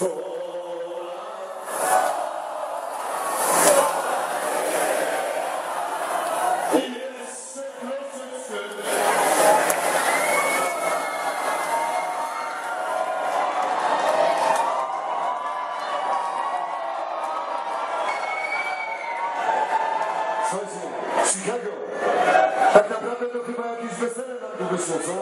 Chicago. Tak naprawdę to chyba jakieś wesele nam tu wyszło, co?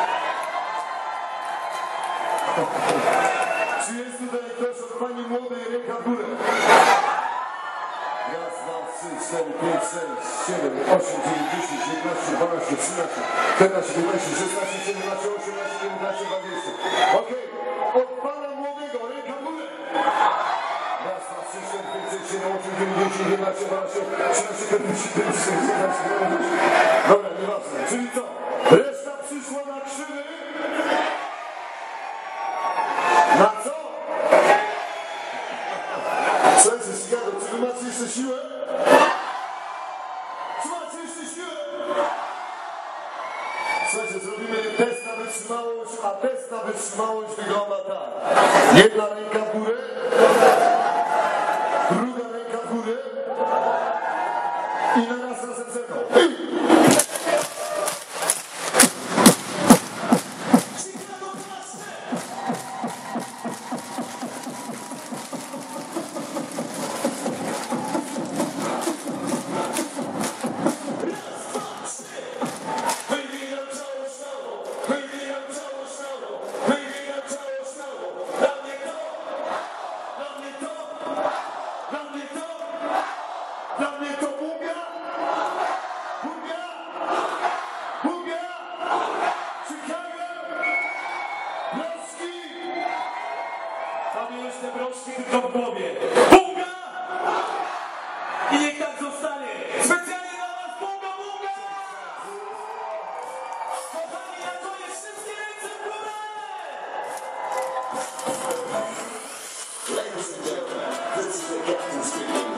Czy jest tutaj ktoś od pani młodej, ręka w górę? Raz, dwa, trzy, 4, 5, 6, 7, 8, 9, 10, 11, 12, 13, 14, 15, 16, 17, 18, 19, 20. Okej, od pana młodego, ręka w górę! Raz, dwa, trzy, 4, 5, 6, 7, 8, 9, 10, 11, 12, 13, 14, 15, 16, 17, 18. Dobra, nieważne. Czyli co? Reszta przyszła na krzywy? Na co? Słuchajcie, Chicago, czy wy macie jeszcze siłę? Czy macie jeszcze siłę? Słuchajcie, zrobimy test na wytrzymałość, a test na wytrzymałość wygląda tak. Jedna ręka w górę, druga ręka w górę i na raz razem ze mną. Te broszki tylko w głowie. Bunga! I niech tak zostanie. Specjalnie dla was bunga, bunga! Kochani, na koniec wszystkie ręce w górę! Ladies and gentlemen, this is the captain speaking.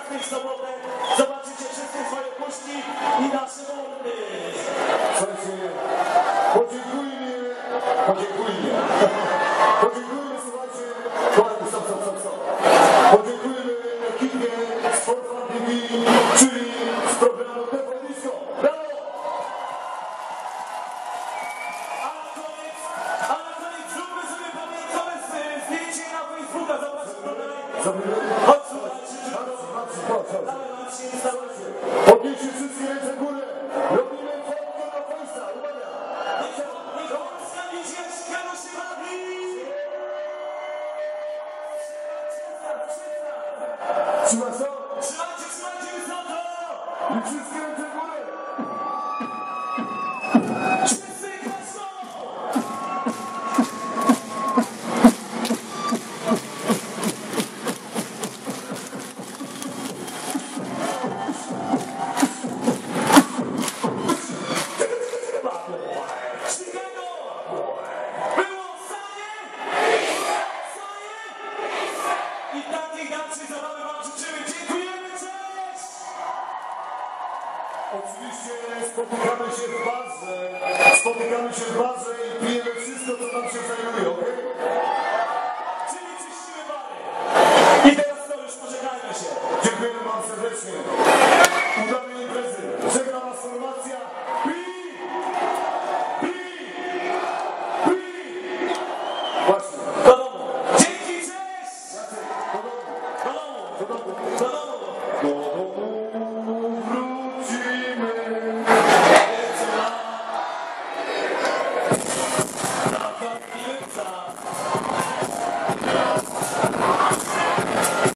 16 w sobotę zobaczycie wszystkie swoje puszki i nasze mordy. Słuchajcie, podziękujmy, słuchajcie, kochani, stop. Podziękujmy ekipie Sport Fan TV, czyli z programu TV Disco. Brawo! A na koniec zróbmy sobie pamiątkowe zdjęcie na Facebooka. Zobaczmy tutaj. Zrobimy? Chodź tutaj, szybciutko. Chodź. Dawaj, Marcin, stawajcie. Podnieście wszystkie ręce w górę. Robimy fotkę na Face'a. Uwaga! Niech Polska widzi, jak szybko się bawi. Trzymasz to? Trzymajcie wysoko. I wszystkie ręce w górę. Wszyscy klaszczą. Chicago! Było sanie! I takiej dalszej zabawy wam życzymy. Dziękujemy, cześć! Oczywiście spotykamy się w barze i pijemy wszystko, co nam się znajduje.